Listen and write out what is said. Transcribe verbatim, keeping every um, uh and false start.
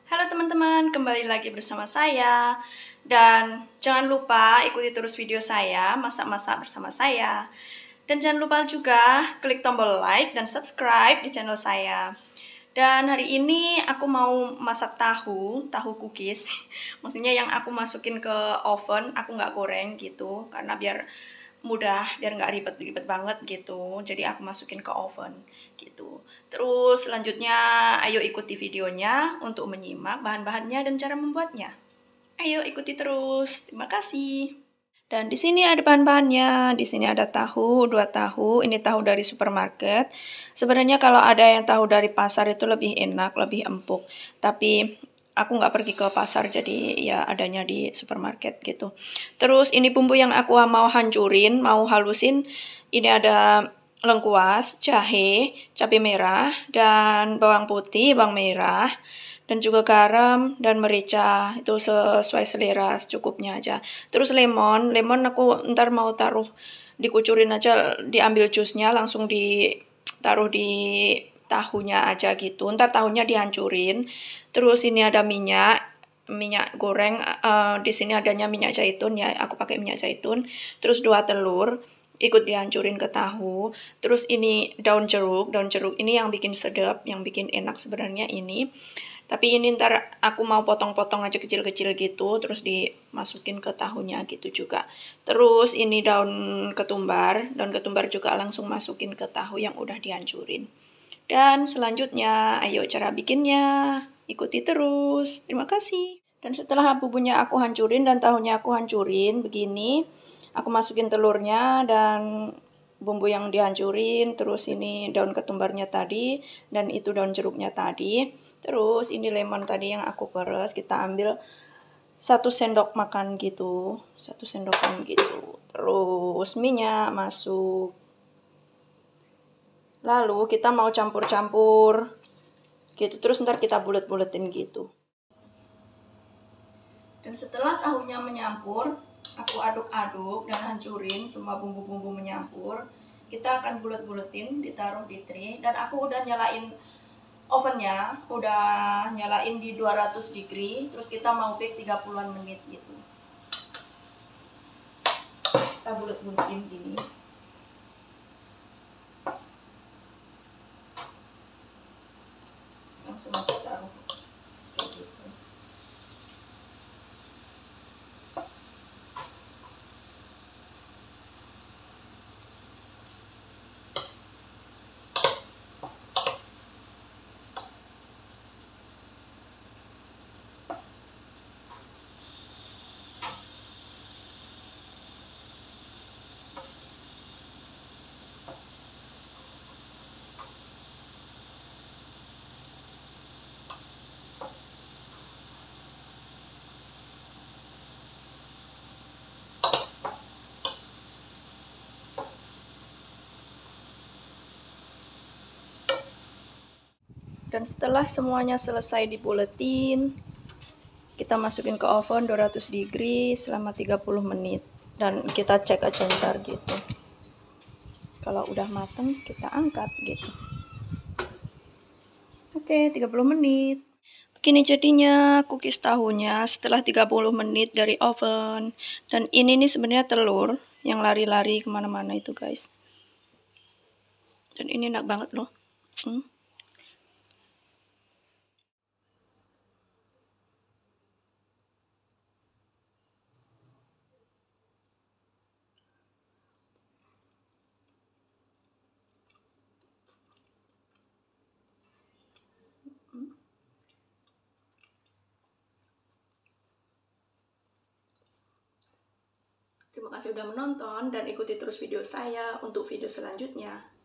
Halo teman-teman, kembali lagi bersama saya. Dan jangan lupa ikuti terus video saya, masak-masak bersama saya. Dan jangan lupa juga klik tombol like dan subscribe di channel saya. Dan hari ini aku mau masak tahu, tahu cookies. Maksudnya yang aku masukin ke oven, aku nggak goreng gitu. Karena biar mudah, biar nggak ribet-ribet banget gitu. Jadi aku masukin ke oven gitu. Terus selanjutnya ayo ikuti videonya untuk menyimak bahan-bahannya dan cara membuatnya. Ayo ikuti terus. Terima kasih. Dan di sini ada bahan-bahannya. Di sini ada tahu, dua tahu. Ini tahu dari supermarket. Sebenarnya kalau ada yang tahu dari pasar itu lebih enak, lebih empuk. Tapi aku nggak pergi ke pasar, jadi ya adanya di supermarket gitu. Terus ini bumbu yang aku mau hancurin, mau halusin. Ini ada lengkuas, jahe, cabai merah, dan bawang putih, bawang merah, dan juga garam dan merica. Itu sesuai selera, secukupnya aja. Terus lemon, lemon aku ntar mau taruh, dikucurin aja, diambil jusnya, langsung ditaruh di tahunya aja gitu. Ntar tahunya dihancurin. Terus ini ada minyak, minyak goreng. Uh, di sini adanya minyak zaitun ya, aku pakai minyak zaitun. Terus dua telur, ikut dihancurin ke tahu. Terus ini daun jeruk, daun jeruk ini yang bikin sedap, yang bikin enak sebenarnya ini. Tapi ini ntar aku mau potong-potong aja kecil-kecil gitu, terus dimasukin ke tahunya gitu juga. Terus ini daun ketumbar, daun ketumbar juga langsung masukin ke tahu yang udah dihancurin. Dan selanjutnya, ayo cara bikinnya, ikuti terus. Terima kasih. Dan setelah bumbunya aku hancurin dan tahunya aku hancurin, begini, aku masukin telurnya dan bumbu yang dihancurin, terus ini daun ketumbarnya tadi, dan itu daun jeruknya tadi. Terus ini lemon tadi yang aku peres, kita ambil satu sendok makan gitu, satu sendokan gitu. Terus minyak masuk. Lalu kita mau campur-campur gitu, terus ntar kita bulet-buletin gitu. Dan setelah tahunya menyampur, aku aduk-aduk dan hancurin semua bumbu-bumbu menyampur. Kita akan bulet-buletin, ditaruh di tray. Dan aku udah nyalain ovennya, udah nyalain di dua ratus degree. Terus kita mau bake tiga puluhan menit gitu. Kita bulet-buletin gini. Langsung aja taruh kayak gitu. Dan setelah semuanya selesai dibuletin, kita masukin ke oven dua ratus degree selama tiga puluh menit. Dan kita cek aja ntar gitu. Kalau udah mateng, kita angkat gitu. Oke, tiga puluh menit. Begini jadinya cookies tahunya setelah tiga puluh menit dari oven. Dan ini nih sebenarnya telur yang lari-lari kemana-mana itu guys. Dan ini enak banget loh. Hmm. Terima kasih sudah menonton dan ikuti terus video saya untuk video selanjutnya.